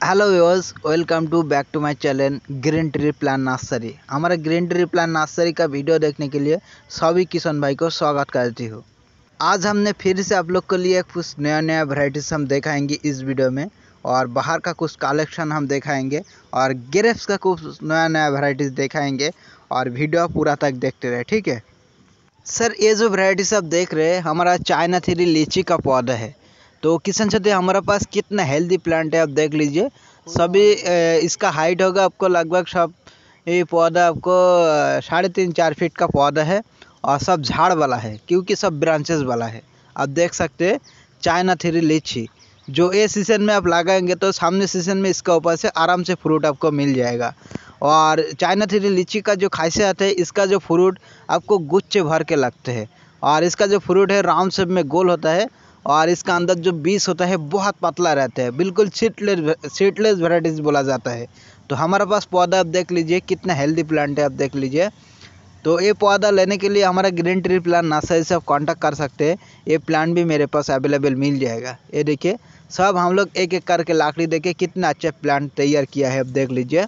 Hello viewers, welcome to back to my channel green tree plan nursery. हमारा green tree plan nursery का video देखने के लिए सभी किसान भाई को स्वागत करती हूँ। आज हमने फिर से आप लोग के लिए कुछ नया नया वैरायटीज हम दिखाएंगे इस वीडियो में, और बाहर का कुछ कलेक्शन हम दिखाएंगे और ग्रेप्स का कुछ नया नया वैरायटीज दिखाएंगे, और वीडियो पूरा तक देखते रहे। ठीक है सर, ये जो वैरायटीज आप देख रहे हैं हमारा चाइना थ्री लीची का पौधा है। तो किसान साथी, हमारे पास कितना हेल्दी प्लांट है आप देख लीजिए। सभी इसका हाइट होगा आपको लगभग सब, ये पौधा आपको 3.5-4 फीट का पौधा है, और सब झाड़ वाला है क्योंकि सब ब्रांचेस वाला है। आप देख सकते हैं चाइना थ्री लीची, जो ये सीज़न में आप लगाएंगे तो सामने सीज़न में इसका ऊपर से आराम से फ्रूट आपको मिल जाएगा। और चाइना थ्री लीची का जो खासियत है, इसका जो फ्रूट आपको गुच्छे भर के लगते हैं, और इसका जो फ्रूट है राउंड शेप में गोल होता है, और इसका अंदर जो बीज होता है बहुत पतला रहता है, बिल्कुल सीडलेस वैरायटीज बोला जाता है। तो हमारे पास पौधा आप देख लीजिए कितना हेल्दी प्लांट है, आप देख लीजिए। तो ये पौधा लेने के लिए हमारा ग्रीन ट्री प्लांट नर्सरी से आप कांटेक्ट कर सकते हैं। ये प्लांट भी मेरे पास अवेलेबल मिल जाएगा। ये देखिए, सब हम लोग एक एक करके लाकड़ी देके कितना अच्छा प्लांट तैयार किया है, आप देख लीजिए।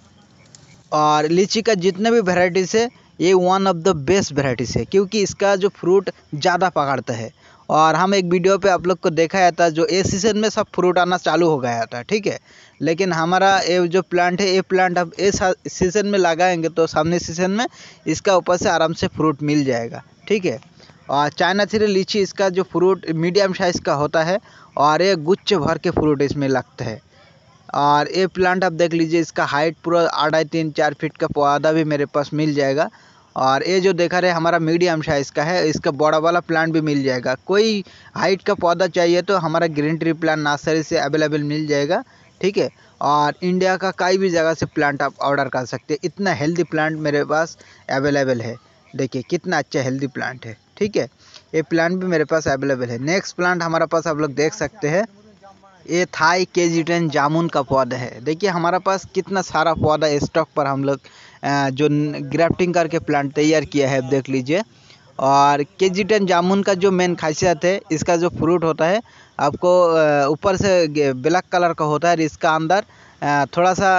और लीची का जितने भी वेराइटीज़ है, ये one of the best varieties है क्योंकि इसका जो फ्रूट ज़्यादा पकड़ता है। और हम एक वीडियो पे आप लोग को दिखाया था, जो ए सीज़न में सब फ्रूट आना चालू हो गया था, ठीक है। लेकिन हमारा ये जो प्लांट है, ये प्लांट अब इस सीज़न में लगाएंगे तो सामने सीज़न में इसका ऊपर से आराम से फ्रूट मिल जाएगा, ठीक है। और चाइना थ्री लीची, इसका जो फ्रूट मीडियम साइज़ का होता है, और ये गुच्छ भर के फ्रूट इसमें लगता है। और ये प्लांट आप देख लीजिए, इसका हाइट पूरा 2.5-3-4 फीट का पौधा भी मेरे पास मिल जाएगा। और ये जो देखा रहे हमारा मीडियम साइज़ का है, इसका बड़ा वाला प्लांट भी मिल जाएगा। कोई हाइट का पौधा चाहिए तो हमारा ग्रीन ट्री प्लांट नर्सरी से अवेलेबल मिल जाएगा, ठीक है। और इंडिया का कई भी जगह से प्लांट आप ऑर्डर कर सकते हैं। इतना हेल्दी प्लांट मेरे पास अवेलेबल है। देखिए कितना अच्छा हेल्दी प्लांट है, ठीक है। ये प्लांट भी मेरे पास अवेलेबल है। नेक्स्ट प्लांट हमारे पास आप लोग देख सकते हैं, ये थाई KG10 जामुन का पौधा है। देखिए हमारे पास कितना सारा पौधा स्टॉक पर हम लोग जो ग्राफ्टिंग करके प्लांट तैयार किया है, देख लीजिए। और KG10 जामुन का जो मेन खासियत है, इसका जो फ्रूट होता है आपको ऊपर से ब्लैक कलर का होता है, और इसका अंदर थोड़ा सा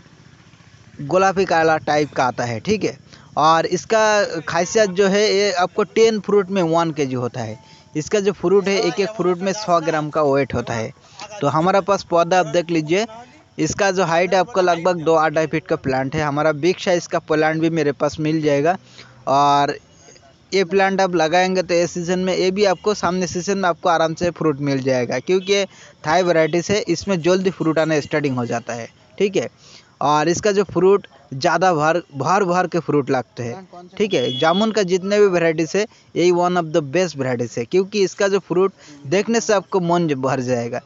गुलाबी काला टाइप का आता है, ठीक है। और इसका खासियत जो है, ये आपको 10 फ्रूट में 1 kg होता है। इसका जो फ्रूट है, एक एक फ्रूट में 100 ग्राम का वेट होता है। तो हमारा पास पौधा आप देख लीजिए, इसका जो हाइट है आपको लगभग 2-2.5 फीट का प्लांट है। हमारा बिग साइज़ का प्लांट भी मेरे पास मिल जाएगा। और ये प्लांट आप लगाएंगे तो इस सीज़न में, ये भी आपको सामने सीज़न में आपको आराम से फ्रूट मिल जाएगा, क्योंकि ये थाई वैराइटीज़ है, इसमें जल्दी फ्रूट आना स्टार्टिंग हो जाता है, ठीक है। और इसका जो फ्रूट ज़्यादा भर के फ्रूट लगते हैं, ठीक है। जामुन का जितने भी वैराइटीज़ है, यही one of the best varieties है, क्योंकि इसका जो फ्रूट देखने से आपको मन भर जाएगा।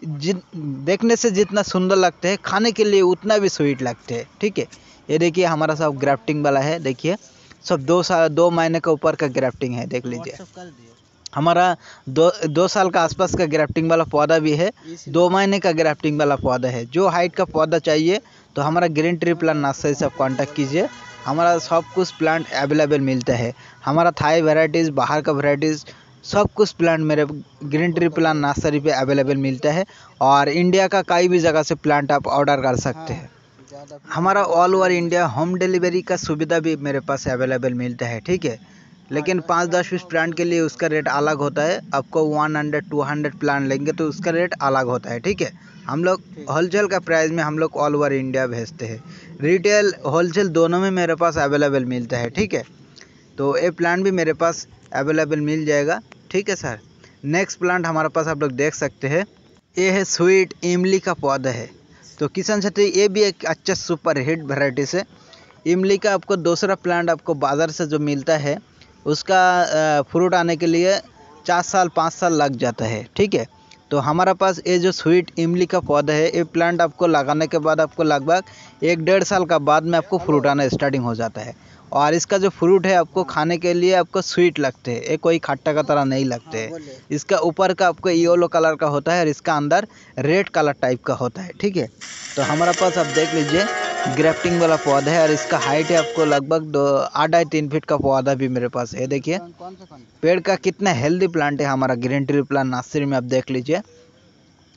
देखने से जितना सुंदर लगते हैं, खाने के लिए उतना भी स्वीट लगते हैं, ठीक है। ये देखिए हमारा सब ग्राफ्टिंग वाला है। देखिए सब 2 महीने का ऊपर का ग्राफ्टिंग है, देख लीजिए। हमारा 2 साल का आसपास का ग्राफ्टिंग वाला पौधा भी है, 2 महीने का ग्राफ्टिंग वाला पौधा है। जो हाइट का पौधा चाहिए तो हमारा ग्रीन ट्री प्लांट नर्सरी से आप कॉन्टैक्ट कीजिए। हमारा सब कुछ प्लांट अवेलेबल मिलता है। हमारा थाई वैराइटीज़, बाहर का वैराइटीज़, सब कुछ प्लांट मेरे ग्रीन ट्री प्लांट नर्सरी पे अवेलेबल मिलता है। और इंडिया का कई भी जगह से प्लांट आप ऑर्डर कर सकते हैं। हमारा all over India home delivery का सुविधा भी मेरे पास अवेलेबल मिलता है, ठीक है। लेकिन 5-10 पीस प्लांट के लिए उसका रेट अलग होता है। आपको 100-200 प्लांट लेंगे तो उसका रेट अलग होता है, ठीक है। हम लोग होलसेल का प्राइस में हम लोग ऑल ओवर इंडिया भेजते हैं। रिटेल होलसेल दोनों में मेरे पास अवेलेबल मिलता है, ठीक है। तो ये प्लांट भी मेरे पास अवेलेबल मिल जाएगा, ठीक है सर। नेक्स्ट प्लांट हमारे पास आप लोग देख सकते हैं, ये है स्वीट इमली का पौधा है। तो किसान साथी, ये भी एक अच्छा सुपर हिट वैराइटीज है। इमली का आपको दूसरा प्लांट आपको बाज़ार से जो मिलता है, उसका फ्रूट आने के लिए 4-5 साल लग जाता है, ठीक है। तो हमारा पास ये जो स्वीट इमली का पौधा है, ये प्लांट आपको लगाने के बाद आपको लगभग 1-1.5 साल का बाद में आपको फ्रूट आना स्टार्टिंग हो जाता है। और इसका जो फ्रूट है आपको खाने के लिए आपको स्वीट लगते हैं, ये कोई खट्टा का तरह नहीं लगते हैं। इसका ऊपर का आपको येलो कलर का होता है, और इसका अंदर रेड कलर टाइप का होता है, ठीक है। तो हमारा पास आप देख लीजिए ग्राफ्टिंग वाला पौधा है, और इसका हाइट है आपको लगभग 2-2.5-3 फीट का पौधा भी मेरे पास है। देखिए पेड़ का कितना हेल्दी प्लांट है हमारा ग्रीन ट्री प्लांट नर्सरी में, आप देख लीजिए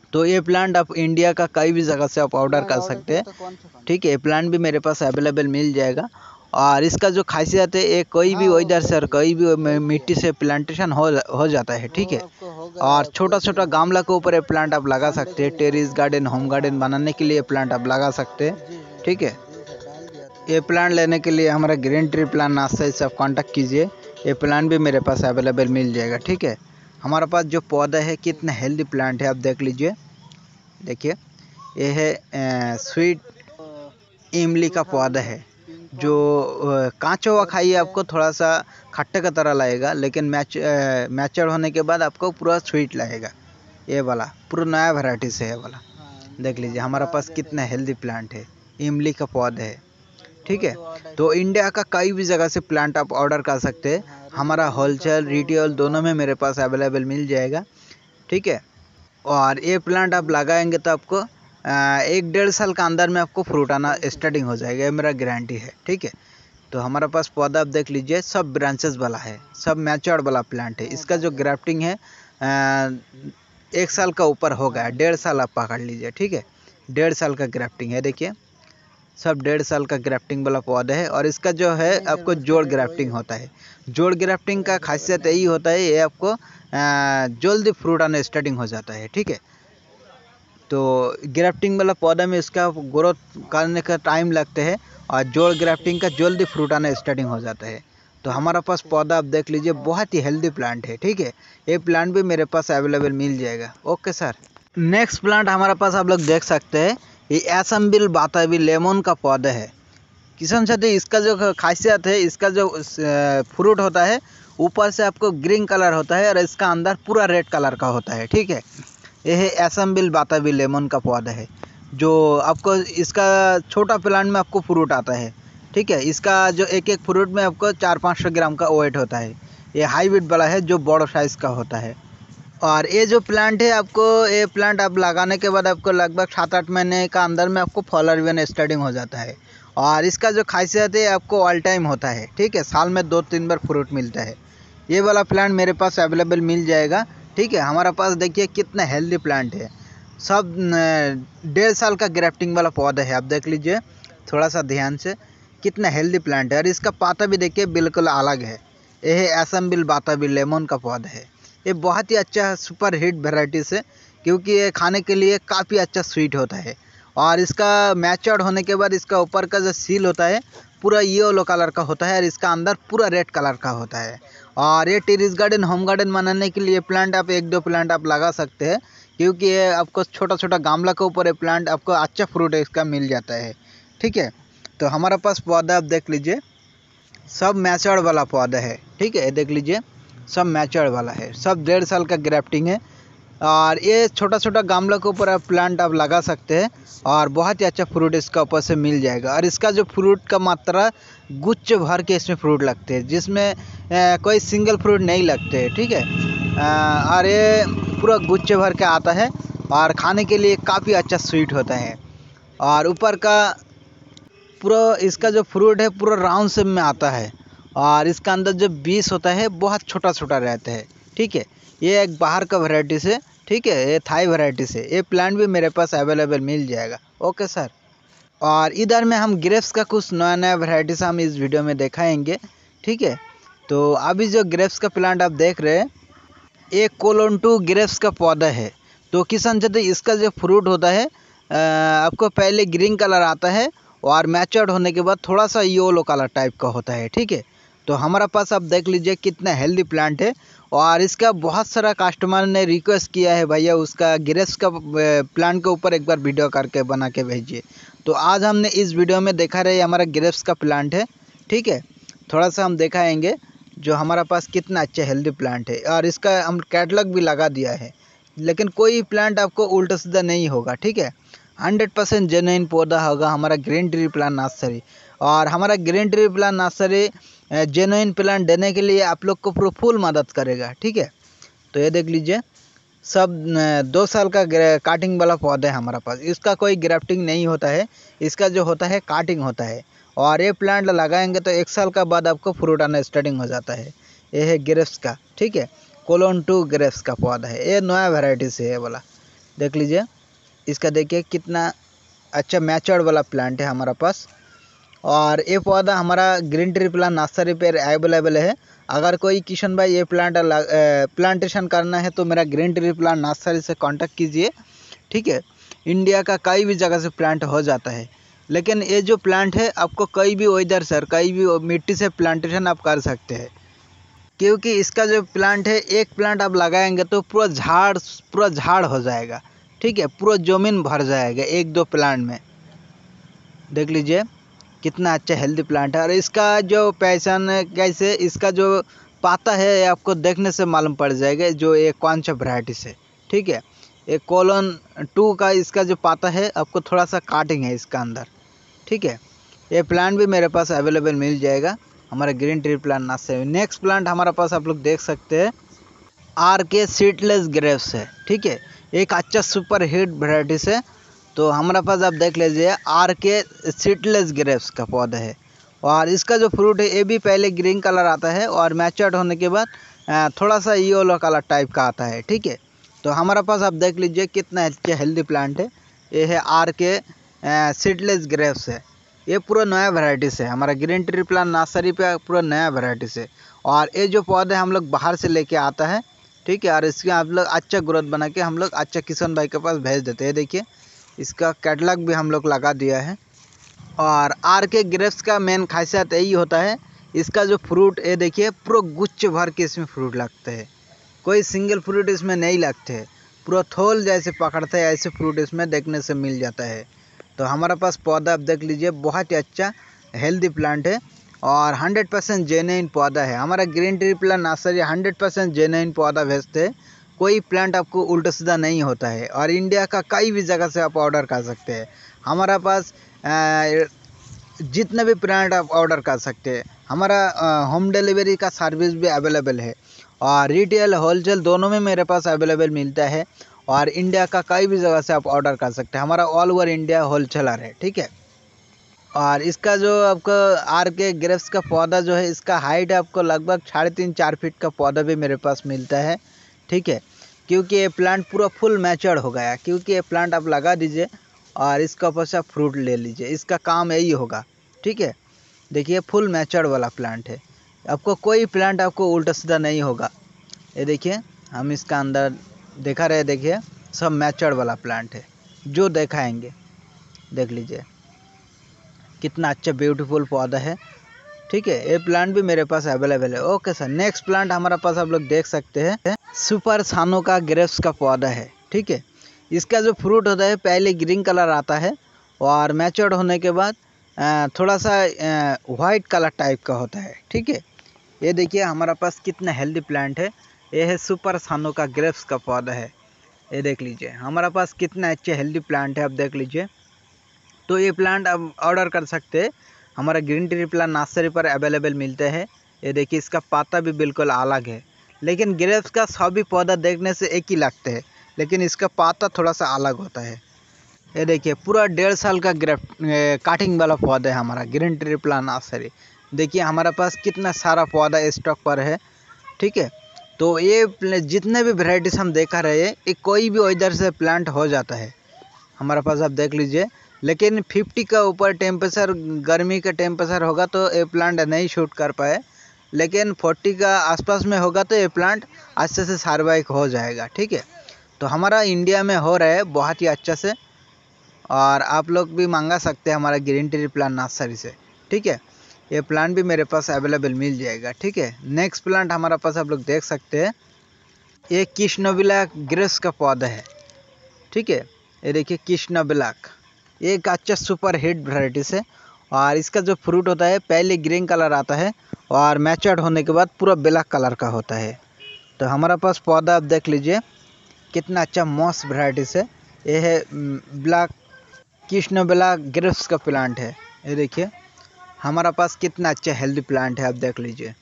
तो ये प्लांट आप इंडिया का कई भी जगह से आप ऑर्डर कर सकते हैं। ठीक है, ये प्लांट भी मेरे पास अवेलेबल मिल जाएगा। और इसका जो खासियत है, ये कोई भी वेदर से और कोई भी मिट्टी से प्लांटेशन हो जाता है। ठीक है, और छोटा छोटा गमला के ऊपर ये प्लांट आप लगा सकते हैं। टेरेस गार्डन, होम गार्डन बनाने के लिए प्लांट आप लगा सकते हैं। ठीक है, ये प्लांट लेने के लिए हमारा ग्रीन ट्री प्लांट नर्सरी से आप कांटेक्ट कीजिए। ये प्लांट भी मेरे पास अवेलेबल मिल जाएगा। ठीक है, हमारे पास जो पौधा है कितना हेल्दी प्लांट है आप देख लीजिए। देखिए, ये है स्वीट इमली का पौधा है, जो कांचा हुआ खाइए आपको थोड़ा सा खट्टे का तरह लगेगा, लेकिन मैच्योर होने के बाद आपको पूरा स्वीट लगेगा। ये वाला पूरा नया वैरायटी से है वाला। देख लीजिए हमारे पास कितना हेल्दी प्लांट है, इमली का पौधा है। ठीक है, तो इंडिया का कई भी जगह से प्लांट आप ऑर्डर कर सकते हैं। हमारा होलसेल रिटेल दोनों में मेरे पास अवेलेबल मिल जाएगा। ठीक है, और ये प्लांट आप लगाएंगे तो आपको 1-1.5 साल का अंदर में आपको फ्रूट आना स्टार्टिंग हो जाएगा, ये मेरा गारंटी है। ठीक है, तो हमारे पास पौधा आप देख लीजिए सब ब्रांचेस वाला है, सब मैच्योर्ड वाला प्लांट है। इसका जो ग्राफ्टिंग है 1 साल का ऊपर हो गया, 1.5 साल आप पकड़ लीजिए। ठीक है, 1.5 साल का ग्राफ्टिंग है। देखिए सब 1.5 साल का ग्राफ्टिंग वाला पौधा है। और इसका जो है आपको जोड़ ग्राफ्टिंग होता है। जोड़ ग्राफ्टिंग का खासियत यही होता है, ये आपको जल्दी फ्रूट आने स्टार्टिंग हो जाता है। ठीक है, तो ग्राफ्टिंग वाला पौधा में इसका ग्रोथ करने का टाइम लगता है, और जोड़ ग्राफ्टिंग का जल्दी फ्रूट आना स्टार्टिंग हो जाता है। तो हमारा पास पौधा आप देख लीजिए, बहुत ही हेल्दी प्लांट है। ठीक है, ये प्लांट भी मेरे पास अवेलेबल मिल जाएगा। ओके सर, नेक्स्ट प्लांट हमारे पास आप लोग देख सकते हैं, ये एसम्बिल बाताबी लेमन का पौधा है। किसान साथी, इसका जो खासियत है, इसका जो फ्रूट होता है ऊपर से आपको ग्रीन कलर होता है और इसका अंदर पूरा रेड कलर का होता है। ठीक है, यह है एसम्बिल बाताबी लेमन का पौधा है, जो आपको इसका छोटा प्लांट में आपको फ्रूट आता है। ठीक है, इसका जो एक एक फ्रूट में आपको 400-500 ग्राम का वेट होता है। ये हाईब्रिड वाला है जो बड़ा साइज़ का होता है। और ये जो प्लांट है, आपको ये प्लांट आप लगाने के बाद आपको लगभग 7-8 महीने का अंदर में आपको फॉलर भी स्टार्टिंग हो जाता है। और इसका जो खासियत है आपको ऑल टाइम होता है। ठीक है, साल में 2-3 बार फ्रूट मिलता है। ये वाला प्लांट मेरे पास अवेलेबल मिल जाएगा। ठीक है, हमारा पास देखिए कितना हेल्दी प्लांट है, सब 1.5 साल का ग्राफ्टिंग वाला पौधा है। आप देख लीजिए थोड़ा सा ध्यान से, कितना हेल्दी प्लांट है। और इसका पाता भी देखिए बिल्कुल अलग है। यह है एसम्बिल बाताबी लेमन का पौधा है। ये बहुत ही अच्छा सुपर हिट वेराइटी से, क्योंकि ये खाने के लिए काफ़ी अच्छा स्वीट होता है। और इसका मैच्योर्ड होने के बाद इसका ऊपर का जो सील होता है पूरा येलो कलर का होता है, और इसका अंदर पूरा रेड कलर का होता है। और ये टेरेस गार्डन, होम गार्डन बनाने के लिए प्लांट आप 1-2 प्लांट आप लगा सकते हैं, क्योंकि ये आपको छोटा छोटा गमला के ऊपर ये प्लांट आपको अच्छा फ्रूट इसका मिल जाता है। ठीक है, तो हमारे पास पौधा आप देख लीजिए सब मैच्योर्ड वाला पौधा है। ठीक है, देख लीजिए सब मैच्योर्ड वाला है, सब 1.5 साल का ग्राफ्टिंग है। और ये छोटा छोटा गमला के ऊपर आप प्लांट आप लगा सकते हैं, और बहुत ही अच्छा फ्रूट इसका ऊपर से मिल जाएगा। और इसका जो फ्रूट का मात्रा गुच्छ भर के इसमें फ्रूट लगते हैं, जिसमें कोई सिंगल फ्रूट नहीं लगते। ठीक है, और ये पूरा गुच्छ भर के आता है, और खाने के लिए काफ़ी अच्छा स्वीट होता है। और ऊपर का पूरा इसका जो फ्रूट है पूरा राउंड शेप में आता है, और इसका अंदर जो बीज होता है बहुत छोटा छोटा रहता है। ठीक है, ये एक बाहर का वैरायटी से, ठीक है, ये थाई वैरायटी से ये प्लांट भी मेरे पास अवेलेबल मिल जाएगा। ओके सर, और इधर में हम ग्रेप्स का कुछ नया नया वैरायटीज हम इस वीडियो में दिखाएंगे। ठीक है, तो अभी जो ग्रेप्स का प्लांट आप देख रहे हैं, एक कोलोन-2 ग्रेप्स का पौधा है। तो किसान साथी, इसका जो फ्रूट होता है आपको पहले ग्रीन कलर आता है, और मैच्योर्ड होने के बाद थोड़ा सा येलो कलर टाइप का होता है। ठीक है, तो हमारा पास आप देख लीजिए कितना हेल्दी प्लांट है। और इसका बहुत सारा कस्टमर ने रिक्वेस्ट किया है, भैया उसका ग्रेप्स का प्लांट के ऊपर एक बार वीडियो करके बना के भेजिए। तो आज हमने इस वीडियो में देखा रहे हमारा ग्रेप्स का प्लांट है। ठीक है, थोड़ा सा हम दिखाएंगे जो हमारा पास कितना अच्छा हेल्दी प्लांट है, और इसका हम कैटलॉग भी लगा दिया है। लेकिन कोई प्लांट आपको उल्टा सीधा नहीं होगा। ठीक है, 100% जेन्युइन पौधा होगा हमारा ग्रीन ट्री प्लांट नर्सरी। और हमारा green tree plant nursery genuine plant देने के लिए आप लोग को पूरा फुल मदद करेगा। ठीक है, तो ये देख लीजिए सब 2 साल का काटिंग वाला पौधा है हमारा पास। इसका कोई ग्राफ्टिंग नहीं होता है, इसका जो होता है काटिंग होता है। और ये प्लांट लगाएंगे तो 1 साल का बाद आपको फ्रूट आना स्टार्टिंग हो जाता है। ये है ग्रेप्स का। ठीक है, कोलोन-2 ग्रेप्स का पौधा है, ये नया वैरायटी से है वाला। देख लीजिए, इसका देखिए कितना अच्छा मैच्योर्ड वाला प्लांट है हमारा पास। और ये पौधा हमारा ग्रीन ट्री प्लांट नर्सरी पर अवेलेबल है। अगर कोई किशन भाई ये प्लांटेशन करना है तो मेरा ग्रीन ट्री प्लांट नर्सरी से कांटेक्ट कीजिए, ठीक है। इंडिया का कई भी जगह से प्लांट हो जाता है, लेकिन ये जो प्लांट है आपको कई भी वेदर से, कई भी मिट्टी से प्लांटेशन आप कर सकते हैं, क्योंकि इसका जो प्लांट है, एक प्लांट आप लगाएंगे तो पूरा झाड़ हो जाएगा, ठीक है। पूरा ज़मीन भर जाएगा एक दो प्लांट में। देख लीजिए कितना अच्छा हेल्दी प्लांट है। और इसका जो पहचान कैसे, इसका जो पाता है ये आपको देखने से मालूम पड़ जाएगा जो ये कौन सा वैरायटी से, ठीक है। ये कोलन 2 का इसका जो पाता है आपको थोड़ा सा काटिंग है इसका अंदर, ठीक है। ये प्लांट भी मेरे पास अवेलेबल मिल जाएगा हमारा green tree plant nursery. Next plant हमारे पास आप लोग देख सकते हैं RK सीडलेस ग्रेप्स है, ठीक है। एक अच्छा सुपर हिट वैरायटी से, तो हमारे पास आप देख लीजिए RK सीडलेस ग्रेप्स का पौधा है। और इसका जो फ्रूट है ये भी पहले ग्रीन कलर आता है और मैच्योर्ड होने के बाद थोड़ा सा येलो कलर टाइप का आता है, ठीक है। तो हमारे पास आप देख लीजिए कितना अच्छा हेल्दी प्लांट है। ये है RK सीडलेस ग्रेप्स है। ये पूरा नया वैरायटी से हमारा ग्रीन ट्री प्लांट नर्सरी पे पूरा नया वैरायटी से। और ये जो पौधे हम लोग बाहर से लेके आता है, ठीक है। और इसके आप लोग अच्छा ग्रोथ बना के हम लोग अच्छा किशन भाई के पास भेज देते हैं। देखिए इसका कैटलॉग भी हम लोग लगा दिया है। और RK ग्रेप्स का मेन खासियत यही होता है, इसका जो फ्रूट ये देखिए पूरा गुच्छ भर के इसमें फ्रूट लगते हैं, कोई सिंगल फ्रूट इसमें नहीं लगते हैं। पूरा थोल जैसे पकड़ते हैं ऐसे फ्रूट इसमें देखने से मिल जाता है। तो हमारे पास पौधा आप देख लीजिए बहुत ही अच्छा हेल्दी प्लांट है और 100% जेन्युइन पौधा है। हमारा green tree plant nursery 100% genuine पौधा भेजते हैं। कोई प्लांट आपको उल्टा सीधा नहीं होता है। और इंडिया का कई भी जगह से आप ऑर्डर कर सकते हैं। हमारा पास जितने भी प्लांट आप ऑर्डर कर सकते हैं। हमारा होम डिलीवरी का सर्विस भी अवेलेबल है और रिटेल होलसेल दोनों में मेरे पास अवेलेबल मिलता है। और इंडिया का कई भी जगह से आप ऑर्डर कर सकते हैं। हमारा ऑल ओवर इंडिया होलसेलर है, ठीक है। और इसका जो आपको RK ग्रेप्स का पौधा जो है, इसका हाइट आपको लगभग 3.5-4 फीट का पौधा भी मेरे पास मिलता है, ठीक है। क्योंकि ये प्लांट पूरा फुल मैच्योर्ड हो गया, क्योंकि ये प्लांट आप लगा दीजिए और इसका ऊपर से आप फ्रूट ले लीजिए, इसका काम यही होगा, ठीक है। देखिए फुल मैच्योर्ड वाला प्लांट है, आपको कोई प्लांट आपको उल्टा सीधा नहीं होगा। ये देखिए हम इसका अंदर देखा रहे, देखिए सब मैच्योर्ड वाला प्लांट है जो दिखाएंगे। देख लीजिए कितना अच्छा ब्यूटीफुल पौधा है, ठीक है। ये प्लांट भी मेरे पास अवेलेबल है। ओके सर, नेक्स्ट प्लांट हमारे पास आप लोग देख सकते हैं सुपर सानो का ग्रेप्स का पौधा है, ठीक है। इसका जो फ्रूट होता है पहले ग्रीन कलर आता है और मैच्योर्ड होने के बाद थोड़ा सा वाइट कलर टाइप का होता है, ठीक है। ये देखिए हमारे पास कितना हेल्दी प्लांट है। ये है सुपर सानो का ग्रेप्स का पौधा है। ये देख लीजिए हमारे पास कितना अच्छा हेल्दी प्लांट है, आप देख लीजिए। तो ये प्लांट आप ऑर्डर कर सकते हैं, हमारा ग्रीन ट्री प्लांट नर्सरी पर अवेलेबल मिलते हैं। ये देखिए इसका पत्ता भी बिल्कुल अलग है, लेकिन ग्रेप्स का सभी पौधा देखने से एक ही लगते हैं, लेकिन इसका पत्ता थोड़ा सा अलग होता है। ये देखिए पूरा 1.5 साल का काटिंग वाला पौधा है हमारा ग्रीन ट्री प्लांट नर्सरी। देखिए हमारे पास कितना सारा पौधा स्टॉक पर है, ठीक है। तो ये जितने भी वेराइटीज हम देखा रहे हैं, ये कोई भी वेदर से प्लांट हो जाता है हमारे पास, आप देख लीजिए। लेकिन 50 का ऊपर टेम्परेचर, गर्मी का टेम्परेचर होगा तो ये प्लांट नहीं शूट कर पाए, लेकिन 40 का आसपास में होगा तो ये प्लांट अच्छे से सर्वाइव हो जाएगा, ठीक है। तो हमारा इंडिया में हो रहा है बहुत ही अच्छा से, और आप लोग भी मंगा सकते हैं हमारा ग्रीन ट्री प्लांट नर्सरी से, ठीक है। ये प्लांट भी मेरे पास अवेलेबल मिल जाएगा, ठीक है। नेक्स्ट प्लांट हमारे पास आप लोग देख सकते हैं, ये कृष्णबिला ग्रेप्स का पौधा है, ठीक है। ये देखिए कृष्णबिलाक, ये एक अच्छा सुपर हिट वैरायटी से। और इसका जो फ्रूट होता है पहले ग्रीन कलर आता है और मैच्योर्ड होने के बाद पूरा ब्लैक कलर का होता है। तो हमारे पास पौधा आप देख लीजिए कितना अच्छा मस्त वैरायटी से। ये है ब्लैक कृष्णबिला ग्रेप्स का प्लांट है। ये देखिए हमारा पास कितना अच्छा हेल्दी प्लांट है, आप देख लीजिए।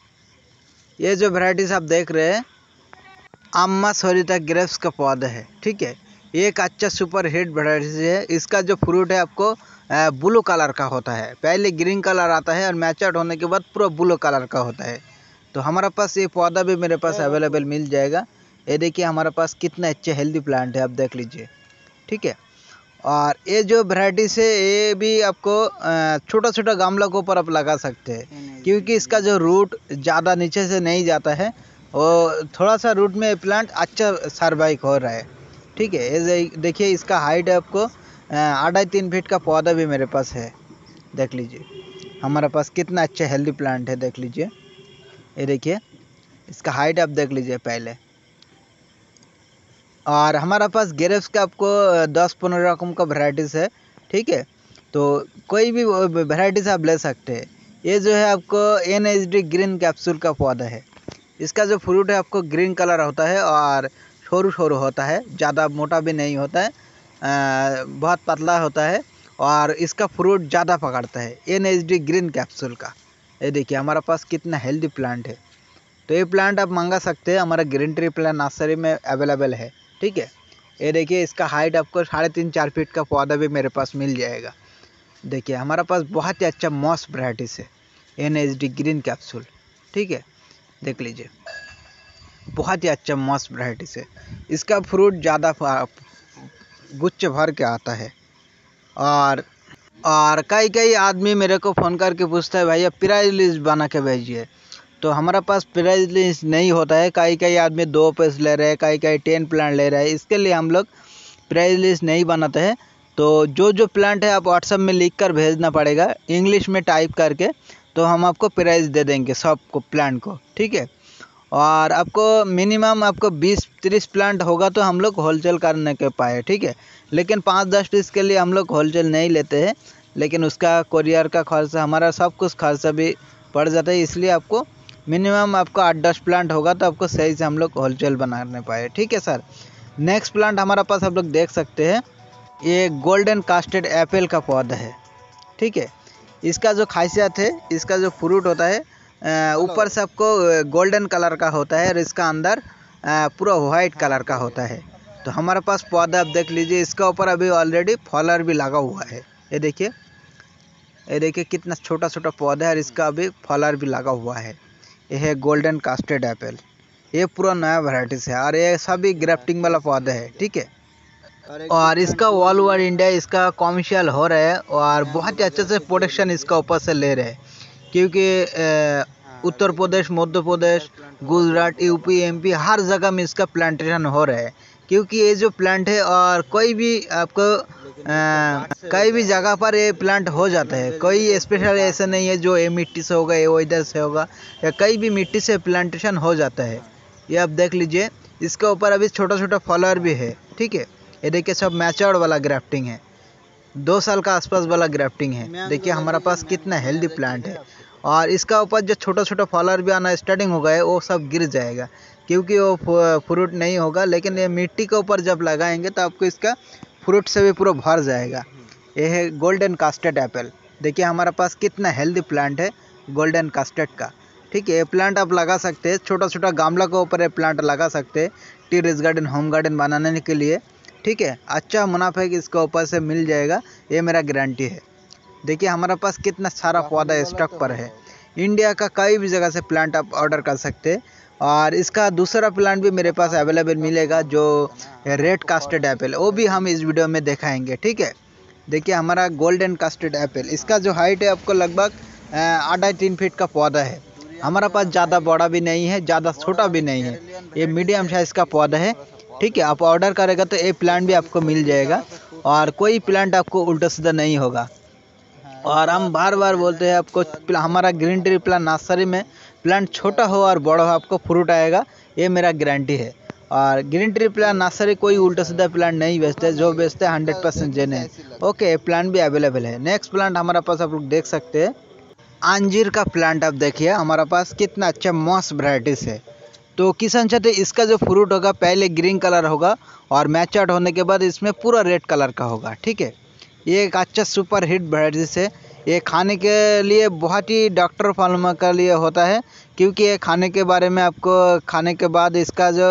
ये जो वैरायटीज आप देख रहे हैं अम्मा सोरिता ग्रेप्स का पौधा है, ठीक है। एक अच्छा सुपर हिट वैरायटी है। इसका जो फ्रूट है आपको ब्लू कलर का होता है, पहले ग्रीन कलर आता है और मैच्योर्ड होने के बाद पूरा ब्लू कलर का होता है। तो हमारे पास ये पौधा भी मेरे पास अवेलेबल मिल जाएगा। ये देखिए हमारे पास कितना अच्छे हेल्दी प्लांट है, आप देख लीजिए। ठीक है। और ये जो वैरायटी से ये भी आपको छोटा छोटा गमला के ऊपर आप लगा सकते हैं, क्योंकि इसका जो रूट ज़्यादा नीचे से नहीं जाता है, वो थोड़ा सा रूट में प्लांट अच्छा सर्वाइव हो रहा है। ठीक है, ये देखिए इसका हाइट है आपको 2.5-3 फीट का पौधा भी मेरे पास है। देख लीजिए हमारे पास कितना अच्छा हेल्दी प्लांट है, देख लीजिए। ये देखिए इसका हाइट आप देख लीजिए पहले। और हमारा पास ग्रेप्स का आपको 10-15 रकम का वैरायटीज़ है। ठीक है, तो कोई भी वैरायटीज़ आप ले सकते हैं। ये जो है आपको NHD ग्रीन कैप्सूल का पौधा है। इसका जो फ्रूट है आपको ग्रीन कलर होता है और छोरू छोरू होता है, ज़्यादा मोटा भी नहीं होता है, बहुत पतला होता है और इसका फ्रूट ज़्यादा पकड़ता है। NHD ग्रीन कैप्सूल का। ये देखिए हमारे पास कितना हेल्दी प्लांट है। तो ये प्लांट आप मंगा सकते हैं, हमारा ग्रीन ट्री प्लांट नर्सरी में अवेलेबल है। ठीक है, ये देखिए इसका हाइट आपको 3.5-4 फीट का पौधा भी मेरे पास मिल जाएगा। देखिए हमारा पास बहुत ही अच्छा मॉस वैरायटीज है, NHD ग्रीन कैप्सूल। ठीक है, देख लीजिए बहुत ही अच्छा मॉस वैरायटीज है। इसका फ्रूट ज़्यादा गुच्छ भर के आता है। और कई आदमी मेरे को फ़ोन करके पूछता है भैया प्राइस लिस्ट बना के भेजिए। तो हमारा पास प्राइस लिस्ट नहीं होता है। कई आदमी 2 पीस ले रहे हैं, कई 10 प्लांट ले रहे हैं, इसके लिए हम लोग प्राइस लिस्ट नहीं बनाते हैं। तो जो प्लांट है आप व्हाट्सएप में लिख कर भेजना पड़ेगा, इंग्लिश में टाइप करके, तो हम आपको प्राइस दे देंगे सबको प्लांट को। ठीक है, और आपको मिनिमम आपको 20-30 प्लांट होगा तो हम लोग होलसेल करने के पाए। ठीक है, लेकिन 5-10 पीस के लिए हम लोग होलसेल नहीं लेते हैं, लेकिन उसका कोरियर का खर्चा, हमारा सब कुछ खर्चा भी पड़ जाता है, इसलिए आपको मिनिमम आपको 8-10 प्लांट होगा तो आपको सही से हम लोग होलसेल बनाने पाए। ठीक है सर। नेक्स्ट प्लांट हमारा पास आप लोग देख सकते हैं, ये गोल्डन कास्टेड एप्पल का पौधा है। ठीक है, इसका जो खासियत है, इसका जो फ्रूट होता है ऊपर से आपको गोल्डन कलर का होता है और इसका अंदर पूरा वाइट कलर का होता है। तो हमारे पास पौधा आप देख लीजिए, इसका ऊपर अभी ऑलरेडी फॉलर भी लगा हुआ है। ये देखिए कितना छोटा छोटा पौधा है और इसका अभी फॉलर भी लगा हुआ है। यह है गोल्डन कास्टेड एप्पल। ये पूरा नया वैरायटीज है और ये सभी ग्राफ्टिंग वाला पौधा है। ठीक है, और इसका ऑल ओवर इंडिया इसका कॉमर्शियल हो रहा है और बहुत ही अच्छे से प्रोडक्शन इसका ऊपर से ले रहे हैं, क्योंकि उत्तर प्रदेश, मध्य प्रदेश, गुजरात, यूपी, MP हर जगह में इसका प्लांटेशन हो रहा है। क्योंकि ये जो प्लांट है और कोई भी आपको कई भी जगह पर ये प्लांट हो जाता है, कोई स्पेशल ऐसा नहीं है जो ये मिट्टी से होगा, ये वेदर से होगा, या कई भी मिट्टी से प्लांटेशन हो जाता है। ये आप देख लीजिए, इसके ऊपर अभी छोटा छोटा फ्लावर भी है। ठीक है, ये देखिए सब मैच्योर्ड वाला ग्राफ्टिंग है, 2 साल का आसपास वाला ग्राफ्टिंग है। देखिए हमारा पास कितना हेल्दी प्लांट है। और इसका ऊपर जो छोटा छोटा फ्लावर भी आना स्टार्टिंग हो गए, वो सब गिर जाएगा क्योंकि वो फ्रूट नहीं होगा, लेकिन ये मिट्टी के ऊपर जब लगाएंगे तो आपको इसका फ्रूट से भी पूरा भर जाएगा। ये है गोल्डन कास्टेड एप्पल। देखिए हमारे पास कितना हेल्दी प्लांट है गोल्डन कास्टेड का। ठीक है, ये प्लांट आप लगा सकते हैं, छोटा छोटा गमला के ऊपर ये प्लांट लगा सकते हैं टेरेस गार्डन, होम गार्डन बनाने के लिए। ठीक है, अच्छा मुनाफा इसके ऊपर से मिल जाएगा, ये मेरा गारंटी है। देखिए हमारे पास कितना सारा पौधा स्टॉक पर है। इंडिया का कई भी जगह से प्लांट आप ऑर्डर कर सकते हैं। और इसका दूसरा प्लांट भी मेरे पास अवेलेबल मिलेगा जो रेड कास्टेड एप्पल, वो भी हम इस वीडियो में दिखाएंगे। ठीक है, देखिए हमारा गोल्डन कास्टेड एप्पल, इसका जो हाइट है आपको लगभग 2.5-3 फीट का पौधा है। हमारा पास ज़्यादा बड़ा भी नहीं है, ज़्यादा छोटा भी नहीं है, ये मीडियम साइज़ का पौधा है। ठीक है, आप ऑर्डर करेगा तो ये प्लांट भी आपको मिल जाएगा और कोई प्लांट आपको उल्टा सीधा नहीं होगा। और हम बार बार बोलते हैं आपको, हमारा ग्रीन ट्री प्लांट नर्सरी में प्लांट छोटा हो और बड़ा हो आपको फ्रूट आएगा, ये मेरा गारंटी है। और ग्रीन ट्री प्लांट नर्सरी कोई उल्टा सीधा प्लांट नहीं बेचते, जो बेचते हैं 100% जेन्युइन। ओके, प्लांट भी अवेलेबल है। नेक्स्ट प्लांट हमारे पास आप लोग देख सकते हैं, अंजीर का प्लांट। आप देखिए हमारे पास कितना अच्छा मॉस वैरायटीज है। तो किसान साथी, इसका जो फ्रूट होगा पहले ग्रीन कलर होगा और मैच्योर्ड होने के बाद इसमें पूरा रेड कलर का होगा। ठीक है, ये एक अच्छा सुपर हिट वैरायटीज है। ये खाने के लिए बहुत ही डॉक्टर फार्मा के लिए होता है, क्योंकि ये खाने के बारे में आपको खाने के बाद इसका जो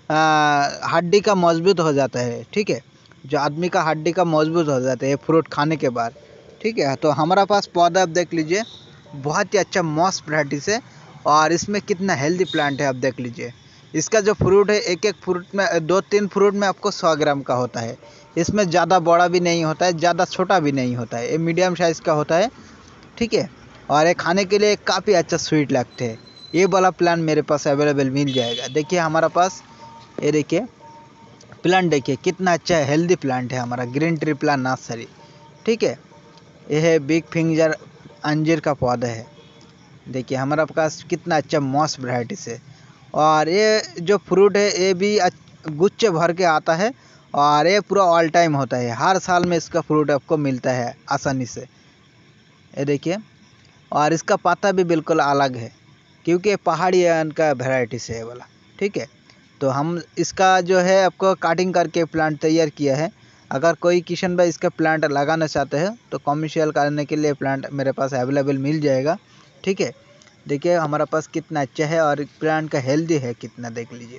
हड्डी का मजबूत हो जाता है। ठीक है, जो आदमी का हड्डी का मजबूत हो जाता है ये फ्रूट खाने के बाद। ठीक है, तो हमारा पास पौधा आप देख लीजिए, बहुत ही अच्छा मॉस वैरायटीज है और इसमें कितना हेल्दी प्लांट है आप देख लीजिए। इसका जो फ्रूट है, एक फ्रूट में 2-3 फ्रूट में आपको 100 ग्राम का होता है, इसमें ज़्यादा बड़ा भी नहीं होता है, ज़्यादा छोटा भी नहीं होता है, ये मीडियम साइज़ का होता है, ठीक है। और ये खाने के लिए काफ़ी अच्छा स्वीट लगते हैं। ये वाला प्लांट मेरे पास अवेलेबल मिल जाएगा। देखिए हमारा पास ये देखिए प्लांट, देखिए कितना अच्छा है, हेल्दी प्लांट है हमारा ग्रीन ट्री प्लांट नर्सरी, ठीक है। ये है बिग फिंगर अंजीर का पौधा है। देखिए हमारा पास कितना अच्छा मस्त वैरायटी से, और ये जो फ्रूट है ये भी गुच्छे भर के आता है, और ये पूरा ऑल टाइम होता है, हर साल में इसका फ्रूट आपको मिलता है आसानी से। ये देखिए, और इसका पत्ता भी बिल्कुल अलग है, क्योंकि पहाड़ी का वैरायटी से है वाला, ठीक है। तो हम इसका जो है आपको काटिंग करके प्लांट तैयार किया है। अगर कोई किशन भाई इसका प्लांट लगाना चाहते हैं तो कमर्शियल करने के लिए प्लांट मेरे पास अवेलेबल मिल जाएगा, ठीक है। देखिए हमारा पास कितना अच्छा है, और प्लांट का हेल्दी है कितना, देख लीजिए।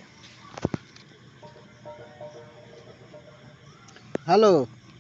हेलो,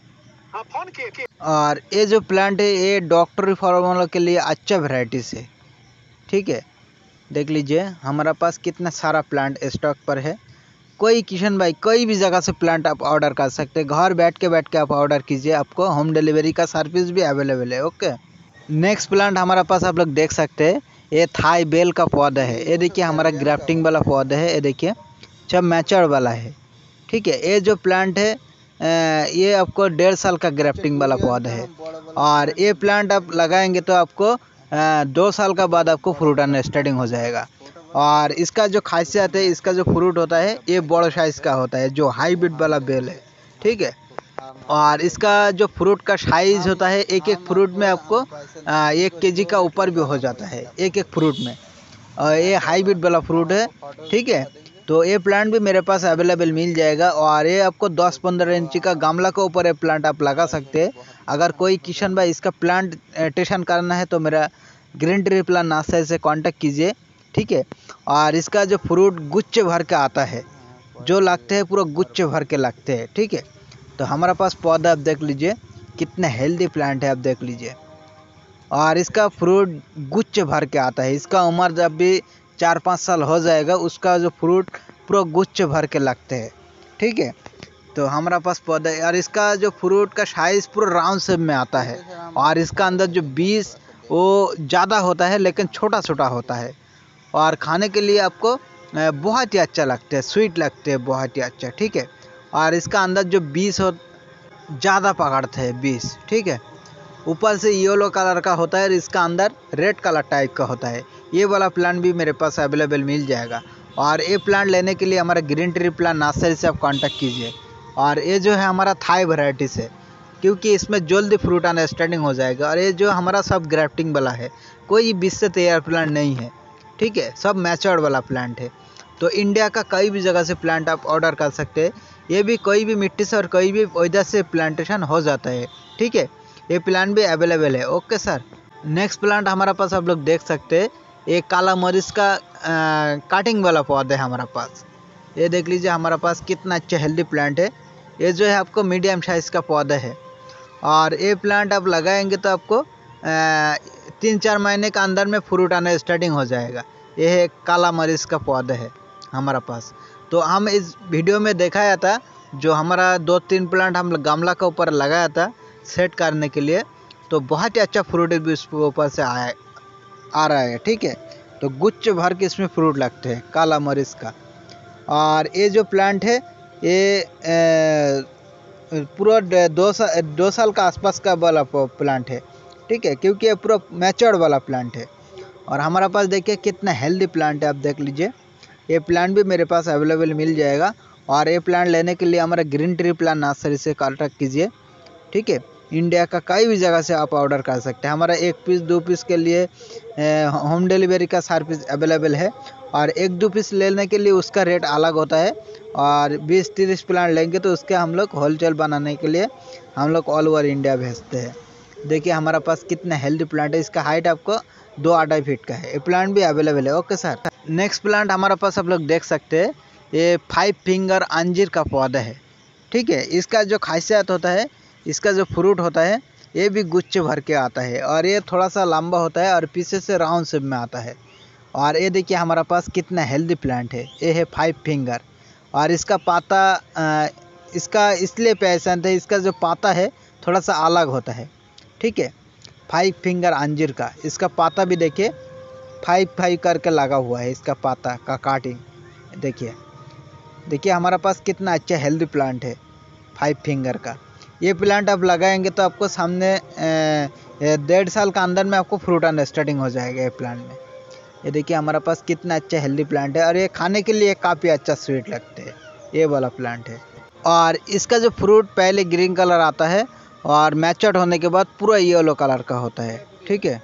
फोन किए। और ये जो प्लांट है ये डॉक्टरी फार्मूला के लिए अच्छा वैरायटीज है, ठीक है। देख लीजिए हमारा पास कितना सारा प्लांट स्टॉक पर है। कोई किशन भाई कोई भी जगह से प्लांट आप ऑर्डर कर सकते हैं, घर बैठ के आप ऑर्डर कीजिए, आपको होम डिलीवरी का सर्विस भी अवेलेबल है, ओके। नेक्स्ट प्लांट हमारा पास आप लोग देख सकते हैं, ये थाई बेल का पौधा है। ये देखिए हमारा ग्राफ्टिंग वाला पौधा है, ये देखिए सब मैच्योर वाला है, ठीक है। ये जो प्लांट है ये आपको 1.5 साल का ग्राफ्टिंग वाला पौधा है, और ये प्लांट आप लगाएंगे तो आपको 2 साल का बाद आपको फ्रूट आना स्टार्टिंग हो जाएगा। और इसका जो खासियत है, इसका जो फ्रूट होता है ये बड़ा साइज़ का होता है, जो हाइब्रिड वाला बेल है, ठीक है। और इसका जो फ्रूट का साइज़ होता है, एक एक फ्रूट में आपको 1 केजी का ऊपर भी हो जाता है, एक एक फ्रूट में। और ये हाइब्रिड वाला फ्रूट है, ठीक है। तो ये प्लांट भी मेरे पास अवेलेबल मिल जाएगा, और ये आपको 10-15 इंची का गमला के ऊपर ये प्लांट आप लगा सकते हैं। अगर कोई किशन भाई इसका प्लांट टेशन करना है तो मेरा ग्रीन ट्री प्लांट नर्सरी से कांटेक्ट कीजिए, ठीक है। और इसका जो फ्रूट गुच्छे भर के आता है, जो लगते हैं पूरा गुच्छे भर के लगते हैं, ठीक है। तो हमारा पास पौधा आप देख लीजिए कितना हेल्दी प्लांट है, आप देख लीजिए। और इसका फ्रूट गुच्छे भर के आता है, इसका उम्र जब भी 4-5 साल हो जाएगा उसका जो फ्रूट पूरा गुच्छे भर के लगते हैं, ठीक है। तो हमारा पास पौधा है, और इसका जो फ्रूट का साइज़ पूरा राउंड शेप में आता है, और इसका अंदर जो बीज वो ज़्यादा होता है लेकिन छोटा छोटा होता है, और खाने के लिए आपको बहुत ही अच्छा लगता है, स्वीट लगते हैं, बहुत ही अच्छा, ठीक है। और इसका अंदर जो बीज हो ज़्यादा पकड़ते हैं बीज, ठीक है। ऊपर से येलो कलर का होता है और इसका अंदर रेड कलर टाइप का होता है। ये वाला प्लांट भी मेरे पास अवेलेबल मिल जाएगा, और ये प्लांट लेने के लिए हमारा ग्रीन ट्री प्लांट नर्सरी से आप कांटेक्ट कीजिए। और ये जो है हमारा थाई वैरायटी से, क्योंकि इसमें जल्दी फ्रूट आना स्टार्टिंग हो जाएगा। और ये जो हमारा सब ग्राफ्टिंग वाला है, कोई बीज से तैयार प्लांट नहीं है, ठीक है, सब मैच्योर्ड वाला प्लांट है। तो इंडिया का कई भी जगह से प्लांट आप ऑर्डर कर सकते हैं, ये भी कोई भी मिट्टी से और कोई भी वेदर से प्लांटेशन हो जाता है, ठीक है। ये प्लांट भी अवेलेबल है, ओके सर। नेक्स्ट प्लांट हमारा पास आप लोग देख सकते हैं, एक काला मरीच का काटिंग वाला पौधा है हमारा पास। ये देख लीजिए हमारा पास कितना अच्छा हेल्दी प्लांट है। ये जो है आपको मीडियम साइज़ का पौधा है, और ये प्लांट आप लगाएंगे तो आपको 3-4 महीने के अंदर में फ्रूट आना स्टार्टिंग हो जाएगा। ये है काला मरीच का पौधा है हमारा पास। तो हम इस वीडियो में दिखाया था, जो हमारा 2-3 प्लांट हम गमला के ऊपर लगाया था सेट करने के लिए, तो बहुत ही अच्छा फ्रूट भी उसके ऊपर से आ रहा है, ठीक है। तो गुच्छ भर के इसमें फ्रूट लगते हैं काला मरीच का। और ये जो प्लांट है ये पूरा 2 साल का आसपास का वाला प्लांट है, ठीक है, क्योंकि ये पूरा मैच्योर्ड वाला प्लांट है। और हमारा पास देखिए कितना हेल्दी प्लांट है, आप देख लीजिए। ये प्लांट भी मेरे पास अवेलेबल मिल जाएगा, और ये प्लांट लेने के लिए हमारा ग्रीन ट्री प्लांट नर्सरी से कांटेक्ट कीजिए, ठीक है। इंडिया का कई भी जगह से आप ऑर्डर कर सकते हैं। हमारा 1 पीस 2 पीस के लिए होम डिलीवरी का सर्विस अवेलेबल है, और 1-2 पीस लेने के लिए उसका रेट अलग होता है। और 20-30 प्लांट लेंगे तो उसके हम लोग होलसेल बनाने के लिए हम लोग ऑल ओवर इंडिया भेजते हैं। देखिए हमारा पास कितना हेल्दी प्लांट है, इसका हाइट आपको 2-2.5 फीट का है। ये प्लांट भी अवेलेबल है, ओके सर। नेक्स्ट प्लांट हमारे पास आप लोग देख सकते हैं, ये 5 फिंगर अंजीर का पौधा है, ठीक है। इसका जो खासियत होता है, इसका जो फ्रूट होता है ये भी गुच्छे भर के आता है, और ये थोड़ा सा लंबा होता है और पीछे से राउंड शेप में आता है। और ये देखिए हमारा पास कितना हेल्दी प्लांट है, ये है 5 फिंगर। और इसका पत्ता इसका इसलिए पहचानते हैं, इसका जो पाता है थोड़ा सा अलग होता है, ठीक है। 5 फिंगर अंजीर का इसका पाता भी देखिए 5 करके लगा हुआ है, इसका पाता का काटिंग देखिए। देखिए हमारा पास कितना अच्छा हेल्दी प्लांट है 5 फिंगर का। ये प्लांट आप लगाएंगे तो आपको सामने 1.5 साल का अंदर में आपको फ्रूट आना स्टार्टिंग हो जाएगा ये प्लांट में। ये देखिए हमारा पास कितना अच्छा हेल्दी प्लांट है और ये खाने के लिए काफ़ी अच्छा स्वीट लगते हैं, ये वाला प्लांट है। और इसका जो फ्रूट पहले ग्रीन कलर आता है और मैच्योर होने के बाद पूरा येलो कलर का होता है, ठीक है।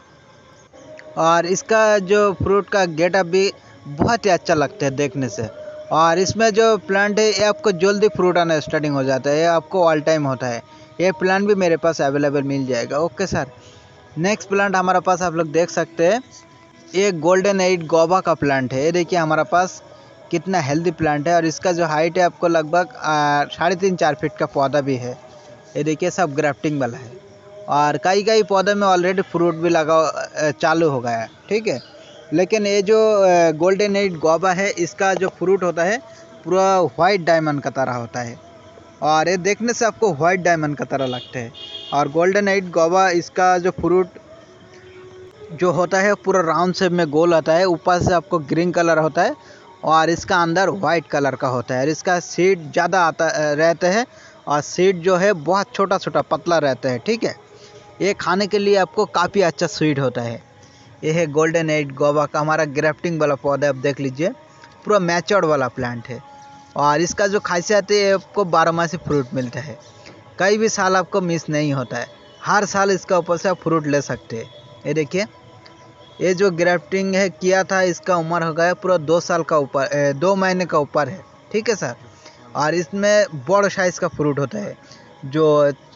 और इसका जो फ्रूट का गेटअप भी बहुत ही अच्छा लगता है देखने से। और इसमें जो प्लांट है ये आपको जल्दी फ्रूट आना स्टार्टिंग हो जाता है, ये आपको ऑल टाइम होता है। ये प्लांट भी मेरे पास अवेलेबल मिल जाएगा। ओके सर, नेक्स्ट प्लांट हमारे पास आप लोग देख सकते हैं, ये गोल्डन एड गोवा का प्लांट है। ये देखिए हमारा पास कितना हेल्दी प्लांट है और इसका जो हाइट है आपको लगभग 3.5-4 फीट का पौधा भी है। ये देखिए सब ग्राफ्टिंग वाला है और कई पौधे में ऑलरेडी फ्रूट भी लगा चालू हो गया है, ठीक है। लेकिन ये जो गोल्डन एड गोवा है इसका जो फ्रूट होता है पूरा वाइट डायमंड का तरह होता है और ये देखने से आपको वाइट डायमंड का तरह लगता है। और गोल्डन एड गोवा इसका जो फ्रूट जो होता है पूरा राउंड शेप में गोल होता है, ऊपर से आपको ग्रीन कलर होता है और इसका अंदर वाइट कलर का होता है और इसका सीड ज़्यादा आता रहते हैं और सीड जो है बहुत छोटा छोटा पतला रहता है, ठीक है। ये खाने के लिए आपको काफ़ी अच्छा स्वीट होता है। ये है गोल्डन एड गोवा का हमारा ग्राफ्टिंग वाला पौधा, आप देख लीजिए पूरा मैच्योर्ड वाला प्लांट है। और इसका जो खासियत है आपको 12 मासी फ्रूट मिलता है, कई भी साल आपको मिस नहीं होता है, हर साल इसका ऊपर से आप फ्रूट ले सकते हैं। ये देखिए ये जो ग्राफ्टिंग है किया था इसका उम्र हो गया पूरा 2 साल का ऊपर 2 महीने का ऊपर है, ठीक है सर। और इसमें बड़ साइज़ का फ्रूट होता है जो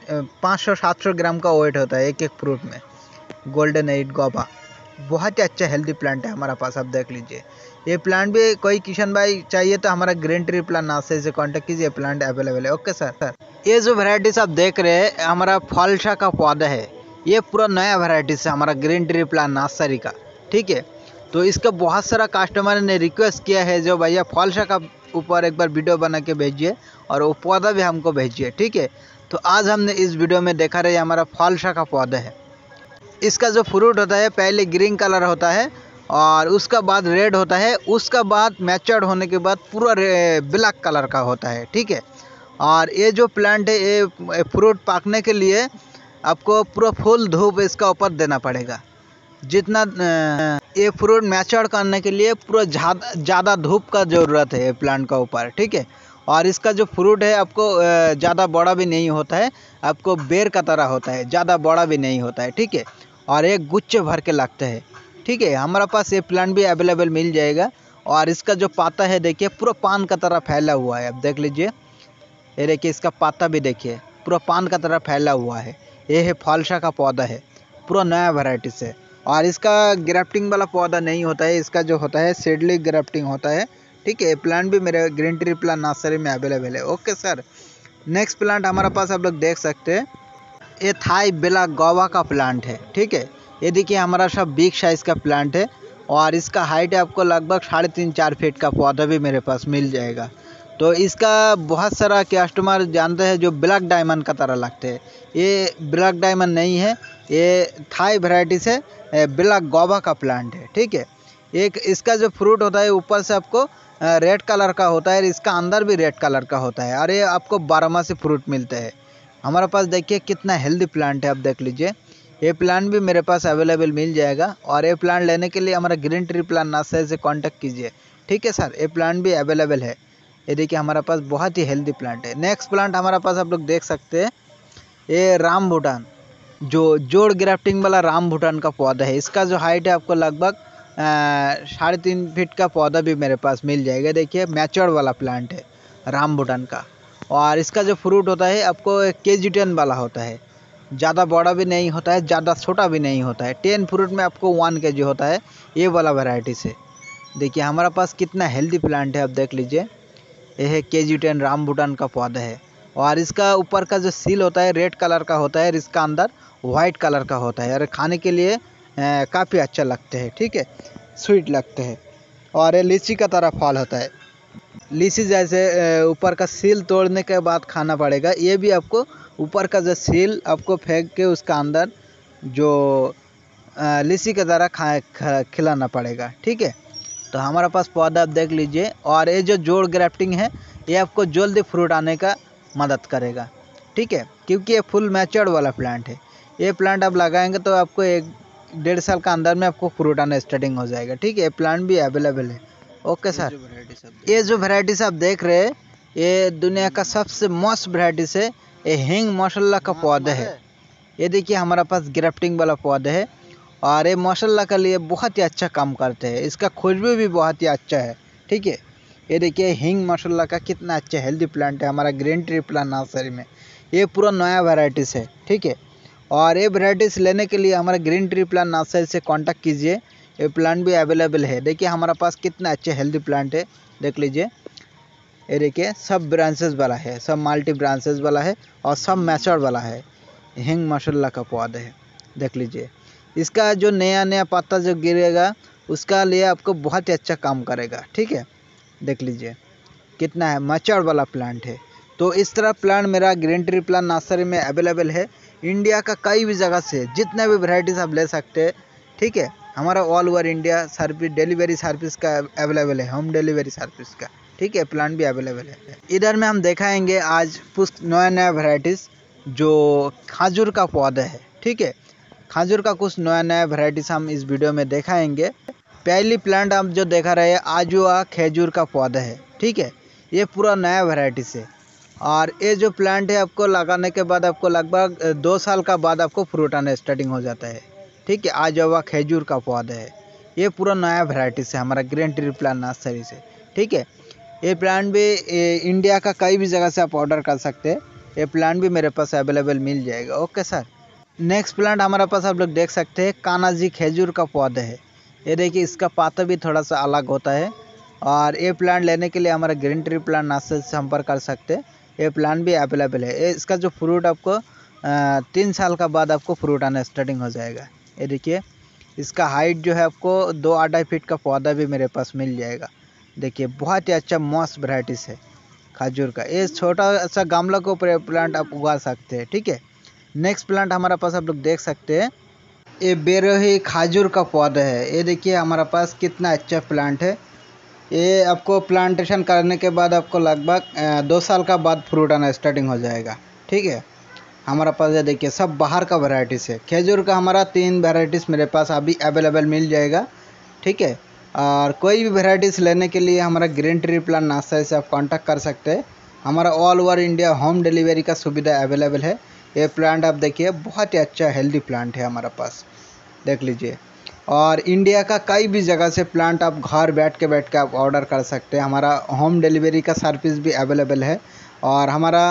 500-700 ग्राम का वेट होता है एक एक फ्रूट में। गोल्डन एड गोवा बहुत ही अच्छा हेल्दी प्लांट है हमारा पास, आप देख लीजिए। ये प्लांट भी कोई किशन भाई चाहिए तो हमारा ग्रीन ट्री प्लांट नर्सरी से कांटेक्ट कीजिए, प्लांट अवेलेबल है। ओके सर, ये जो वैरायटीज आप देख रहे हैं हमारा फलसा का पौधा है, ये पूरा नया वैरायटीज है हमारा ग्रीन ट्री प्लांट नर्सरी का, ठीक है। तो इसका बहुत सारा कस्टमर ने रिक्वेस्ट किया है जो भैया फलसा का ऊपर एक बार वीडियो बना के भेजिए और वो पौधा भी हमको भेजिए, ठीक है। तो आज हमने इस वीडियो में देखा रहे हमारा फलसा का पौधा है। इसका जो फ्रूट होता है पहले ग्रीन कलर होता है और उसका बाद रेड होता है, उसका बाद मैच्योर्ड होने के बाद पूरा ब्लैक कलर का होता है, ठीक है। और ये जो प्लांट है ये फ्रूट पाकने के लिए आपको पूरा फुल धूप इसका ऊपर देना पड़ेगा। जितना ये फ्रूट मैच्योर करने के लिए पूरा ज़्यादा धूप का ज़रूरत है प्लांट का ऊपर, ठीक है। और इसका जो फ्रूट है आपको ज़्यादा बड़ा भी नहीं होता है, आपको बेर का तरह होता है, ज़्यादा बड़ा भी नहीं होता है, ठीक है। और एक गुच्छे भर के लगते हैं, ठीक है। हमारा पास ये प्लांट भी अवेलेबल मिल जाएगा। और इसका जो पाता है देखिए पूरा पान का तरह फैला हुआ है, आप देख लीजिए। ये देखिए इसका पाता भी देखिए पूरा पान का तरह फैला हुआ है। ये है फलसा का पौधा है, पूरा नया वैरायटी से। और इसका ग्राफ्टिंग वाला पौधा नहीं होता है, इसका जो होता है सीडली ग्राफ्टिंग होता है, ठीक है। प्लांट भी मेरे ग्रीन ट्री प्लांट नर्सरी में अवेलेबल है। ओके सर, नेक्स्ट प्लांट हमारे पास आप लोग देख सकते हैं, ये थाई बेला गोवा का प्लांट है, ठीक है। ये देखिए हमारा सब बिग साइज़ का प्लांट है और इसका हाइट है आपको लगभग 3.5-4 फीट का पौधा भी मेरे पास मिल जाएगा। तो इसका बहुत सारा कस्टमर जानते हैं जो ब्लैक डायमंड का तरह लगते हैं, ये ब्लैक डायमंड नहीं है, ये थाई वैरायटी से ब्लैक गोवा का प्लांट है, ठीक है। एक इसका जो फ्रूट होता है ऊपर से आपको रेड कलर का होता है, इसका अंदर भी रेड कलर का होता है और ये आपको 12 माह से फ्रूट मिलते हैं। हमारे पास देखिए कितना हेल्दी प्लांट है, आप देख लीजिए। ये प्लांट भी मेरे पास अवेलेबल मिल जाएगा और ये प्लांट लेने के लिए हमारा ग्रीन ट्री प्लांट नर्सरी से कांटेक्ट कीजिए, ठीक है सर। ये प्लांट भी अवेलेबल है। ये देखिए हमारे पास बहुत ही हेल्दी प्लांट है। नेक्स्ट प्लांट हमारे पास आप लोग देख सकते हैं, ये राम भूटान जो जोड़ ग्राफ्टिंग वाला राम भूटान का पौधा है। इसका जो हाइट है आपको लगभग 3.5 फीट का पौधा भी मेरे पास मिल जाएगा। देखिए मैच्योर्ड वाला प्लांट है राम भूटान का। और इसका जो फ्रूट होता है आपको KG10 वाला होता है, ज़्यादा बड़ा भी नहीं होता है, ज़्यादा छोटा भी नहीं होता है। 10 फ्रूट में आपको 1 kg होता है, ये वाला वैरायटी से। देखिए हमारा पास कितना हेल्दी प्लांट है, आप देख लीजिए। ये है KG10 राम भूटान का पौधा है और इसका ऊपर का जो सील होता है रेड कलर का होता है और इसका अंदर वाइट कलर का होता है और खाने के लिए काफ़ी अच्छा लगते हैं, ठीक है, स्वीट लगते हैं। और ये लीची का तरह फल होता है। लीची जैसे ऊपर का सील तोड़ने के बाद खाना पड़ेगा। ये भी आपको ऊपर का जो सील आपको फेंक के उसका अंदर जो लीची के द्वारा खिलाना पड़ेगा। ठीक है, तो हमारा पास पौधा आप देख लीजिए। और ये जो जोड़ ग्राफ्टिंग है ये आपको जल्दी फ्रूट आने का मदद करेगा। ठीक है, क्योंकि ये फुल मैच्योर्ड वाला प्लांट है। ये प्लांट आप लगाएंगे तो आपको 1-1.5 साल का अंदर में आपको फ्रूट आना स्टार्टिंग हो जाएगा। ठीक है, ये प्लांट भी अवेलेबल है। ओके सर, ये जो वैरायटीज आप देख रहे हैं ये दुनिया का सबसे मस्त वैरायटीज है। ये हिंग मसाला का पौधा है। ये देखिए हमारा पास ग्राफ्टिंग वाला पौधा है और ये मसाला के लिए बहुत ही अच्छा काम करते हैं। इसका खुशबू भी बहुत ही अच्छा है। ठीक है, ये देखिए हिंग मसाला का कितना अच्छा हेल्दी प्लांट है हमारा ग्रीन ट्री प्लांट नर्सरी में। ये पूरा नया वैरायटीज़ है। ठीक है, और ये वैरायटीज़ लेने के लिए हमारा ग्रीन ट्री प्लांट नर्सरी से कांटेक्ट कीजिए। ये प्लांट भी अवेलेबल है। देखिए हमारा पास कितना अच्छे हेल्दी प्लांट है, देख लीजिए। ये देखिए सब ब्रांचेस वाला है, सब मल्टी ब्रांचेस वाला है और सब मैच्योर्ड वाला है। हिंग मसाला का पौधा है, देख लीजिए। इसका जो नया नया पत्ता जो गिरेगा उसका लिए आपको बहुत ही अच्छा काम करेगा। ठीक है, देख लीजिए कितना है, मैच्योर्ड वाला प्लांट है। तो इस तरह प्लांट मेरा ग्रीन ट्री प्लांट नर्सरी में अवेलेबल है। इंडिया का कई भी जगह से जितने भी वैरायटीज़ आप ले सकते हैं। ठीक है, हमारा all over India service delivery service का अवेलेबल है, होम डिलीवरी सर्विस का। ठीक है, प्लांट भी अवेलेबल है। इधर में हम दिखाएंगे आज कुछ नया नया वैरायटीज़ जो खजूर का पौधा है। ठीक है, खजूर का कुछ नया नया वैरायटीज़ हम इस वीडियो में दिखाएंगे। पहली प्लांट आप जो देखा रहे हैं आजुआ खजूर का पौधा है। ठीक है, ये पूरा नया वैरायटी से। और ये जो प्लांट है आपको लगाने के बाद आपको लगभग 2 साल का बाद आपको फ्रूट आना स्टार्टिंग हो जाता है। ठीक है, आजुआ खजूर का पौधा है। ये पूरा नया वैरायटी से हमारा ग्रीन ट्री प्लांट नर्सरी से। ठीक है, ये प्लांट भी इंडिया का कई भी जगह से आप ऑर्डर कर सकते हैं। ये प्लांट भी मेरे पास अवेलेबल मिल जाएगा। ओके सर, नेक्स्ट प्लांट हमारे पास आप लोग देख सकते हैं कानाजी खजूर का पौधा है। ये देखिए इसका पत्ता भी थोड़ा सा अलग होता है। और ये प्लांट लेने के लिए हमारा ग्रीन ट्री प्लांट नर्सरी से संपर्क कर सकते हैं। ये प्लांट भी अवेलेबल है। इसका जो फ्रूट आपको 3 साल का बाद आपको फ्रूट आना स्टार्टिंग हो जाएगा। ये देखिए इसका हाइट जो है आपको 2-2.5 फीट का पौधा भी मेरे पास मिल जाएगा। देखिए बहुत ही अच्छा मस्त वैरायटीज़ है खजूर का। ये छोटा सा गमला को प्लांट आप उगा सकते हैं। ठीक है, नेक्स्ट प्लांट हमारे पास आप लोग देख सकते हैं ये बेरोही खजूर का पौधा है। ये देखिए हमारे पास कितना अच्छा प्लांट है। ये आपको प्लांटेशन करने के बाद आपको लगभग 2 साल का बाद फ्रूट आना स्टार्टिंग हो जाएगा। ठीक है, हमारा पास ये देखिए सब बाहर का वैरायटीज़ है। खजूर का हमारा 3 वैरायटीज़ मेरे पास अभी अवेलेबल मिल जाएगा। ठीक है, और कोई भी वैरायटीज़ लेने के लिए हमारा ग्रीन ट्री प्लांट नर्सरी से आप कांटेक्ट कर सकते हैं। हमारा all over India home delivery का सुविधा अवेलेबल है। ये प्लांट आप देखिए बहुत ही अच्छा हेल्दी प्लांट है हमारे पास, देख लीजिए। और इंडिया का कई भी जगह से प्लांट आप घर बैठ के आप ऑर्डर कर सकते हैं। हमारा होम डिलीवरी का सर्विस भी अवेलेबल है और हमारा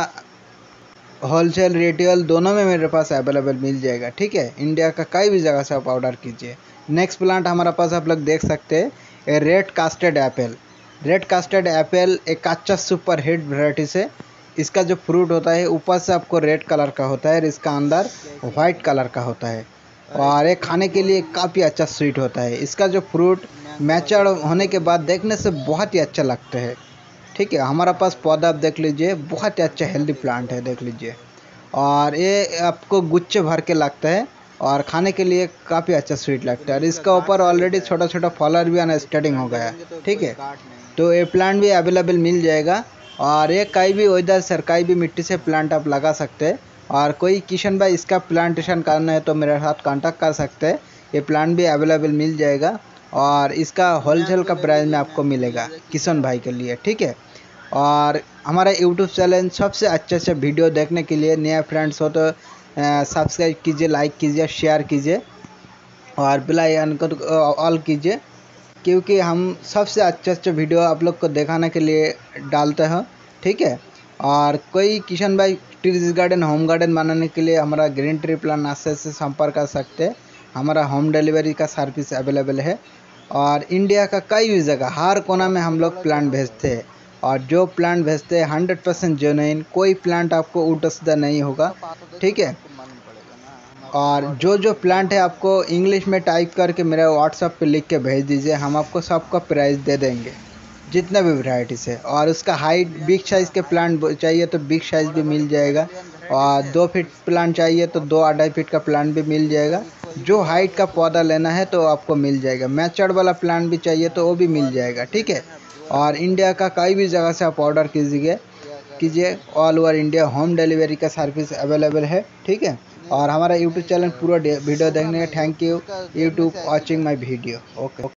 होलसेल रिटेल दोनों में मेरे पास अवेलेबल मिल जाएगा। ठीक है, इंडिया का कई भी जगह से आप ऑर्डर कीजिए। नेक्स्ट प्लांट हमारे पास आप लोग देख सकते हैं red casted apple. Red casted apple एक अच्छा सुपर हिट वैरायटी से। इसका जो फ्रूट होता है ऊपर से आपको रेड कलर का होता है और इसका अंदर वाइट कलर का होता है और ये खाने के लिए काफ़ी अच्छा स्वीट होता है। इसका जो फ्रूट मैच्योर होने के बाद देखने से बहुत ही अच्छा लगता है। ठीक है, हमारा पास पौधा आप देख लीजिए बहुत ही अच्छा हेल्दी प्लांट है, देख लीजिए। और ये आपको गुच्छे भर के लगता है और खाने के लिए काफ़ी अच्छा स्वीट लगता है और इसका ऊपर ऑलरेडी छोटा छोटा फॉलोअर भी आना स्टार्टिंग हो गया है। ठीक है, तो ये प्लांट भी अवेलेबल मिल जाएगा और ये कहीं भी वेदर सर कहीं भी मिट्टी से प्लांट आप लगा सकते हैं। और कोई किशन भाई इसका प्लांटेशन करना है तो मेरे साथ कांटेक्ट कर सकते हैं। ये प्लांट भी अवेलेबल मिल जाएगा और इसका होलसेल का प्राइस में आपको मिलेगा किशन भाई के लिए। ठीक है, और हमारा यूट्यूब चैनल सबसे अच्छे से वीडियो देखने के लिए नया फ्रेंड्स हो तो सब्सक्राइब कीजिए, लाइक कीजिए, शेयर कीजिए और बेल आइकन को ऑल कीजिए, क्योंकि हम सबसे अच्छे अच्छे वीडियो आप लोग को दिखाने के लिए डालते हैं। ठीक है, और कोई किशन भाई टेरेस गार्डन होम गार्डन बनाने के लिए हमारा ग्रीन ट्री प्लांट नर्सरी से संपर्क कर सकते हैं। हमारा होम डिलीवरी का सर्विस अवेलेबल है और इंडिया का कई भी जगह हर कोना में हम लोग प्लांट भेजते हैं और जो प्लांट भेजते हैं 100% जेन्युइन, कोई प्लांट आपको उल्टा सीधा नहीं होगा। ठीक है, और जो प्लांट है आपको इंग्लिश में टाइप करके मेरे व्हाट्सएप पे लिख के भेज दीजिए, हम आपको सबका प्राइस दे देंगे। जितना भी वैरायटीज़ है। और उसका हाइट बिग साइज़ के प्लांट चाहिए तो बिग साइज़ भी मिल जाएगा, और 2 फीट प्लांट चाहिए तो 2-2.5 फीट का प्लांट भी मिल जाएगा। जो हाइट का पौधा लेना है तो आपको मिल जाएगा। मैचर्ड वाला प्लांट भी चाहिए तो वो भी मिल जाएगा, ठीक है। और इंडिया का कई भी जगह से आप ऑर्डर कीजिए, all over India home delivery का सर्विस अवेलेबल है, ठीक है। और हमारा यूट्यूब चैनल पूरा वीडियो देखने का thank you YouTube watching my video. Okay.